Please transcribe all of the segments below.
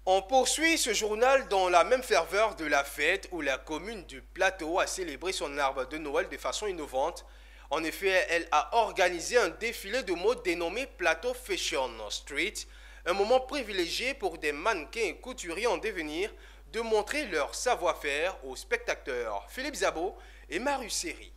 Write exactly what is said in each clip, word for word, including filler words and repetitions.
On poursuit ce journal dans la même ferveur de la fête où la commune du Plateau a célébré son arbre de Noël de façon innovante. En effet, elle a organisé un défilé de mode dénommé Plateau Fashion Street, un moment privilégié pour des mannequins et couturiers en devenir de montrer leur savoir-faire aux spectateurs. Philippe Zabo et Marius Seri.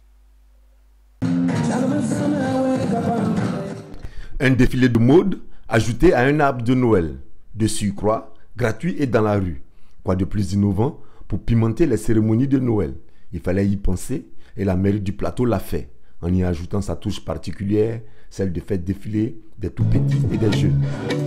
Un défilé de mode ajouté à un arbre de Noël, de surcroît, gratuit et dans la rue. Quoi de plus innovant pour pimenter les cérémonies de Noël? Il fallait y penser et la mairie du Plateau l'a fait, en y ajoutant sa touche particulière, celle de faire défiler des tout-petits et des jeunes.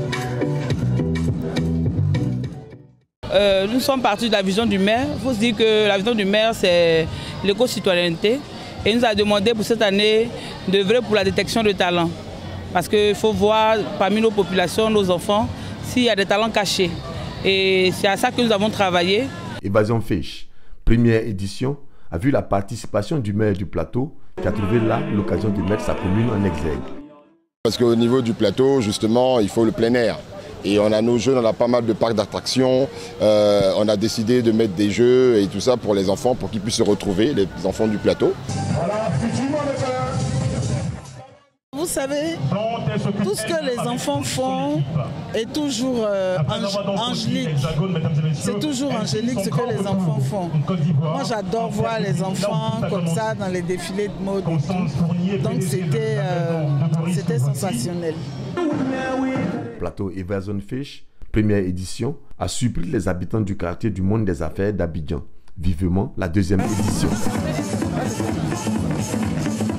Euh, nous sommes partis de la vision du maire. Il faut se dire que la vision du maire, c'est l'éco-citoyenneté. Et il nous a demandé pour cette année d'œuvrer pour la détection de talents. Parce qu'il faut voir parmi nos populations, nos enfants, s'il y a des talents cachés. Et c'est à ça que nous avons travaillé. Évasion Fish, première édition, a vu la participation du maire du Plateau qui a trouvé là l'occasion de mettre sa commune en exergue. Parce qu'au niveau du Plateau, justement, il faut le plein air. Et on a nos jeux, on a pas mal de parcs d'attractions. Euh, on a décidé de mettre des jeux et tout ça pour les enfants, pour qu'ils puissent se retrouver, les enfants du Plateau. Vous savez, tout ce que les enfants font est toujours euh, angélique. C'est toujours angélique ce que les enfants font. Moi, j'adore voir les enfants comme ça dans les défilés de mode. Donc, c'était euh, c'était sensationnel. Plateau Évasion Fish, première édition, a surpris les habitants du quartier du monde des affaires d'Abidjan. Vivement la deuxième édition.